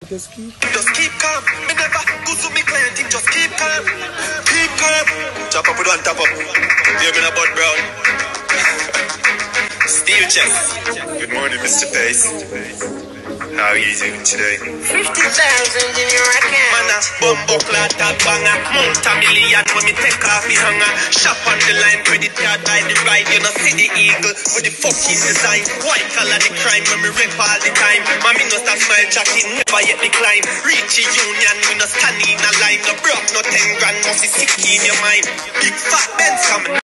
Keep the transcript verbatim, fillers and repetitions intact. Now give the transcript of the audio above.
Just keep Just keep calm. Me never go to me client, him just keep calm. Keep calm. Chop up with one top up. You're in a Bud Brown. Steel chest. Good morning, Mister Pace. How are you doing today? Fifty thousand in your account. Man, a bumbo clot, a banger. Multi-million when me take off the hanger. Shop on the line, credit card by the ride. You know, see the eagle with the fucking design. White collar the crime when me rip all the time. Mommy no stop smile, jacket never yet decline. Reach the union, we no stand in a line. No broke, no ten grand, must be sick in your mind. Big fat Benz coming.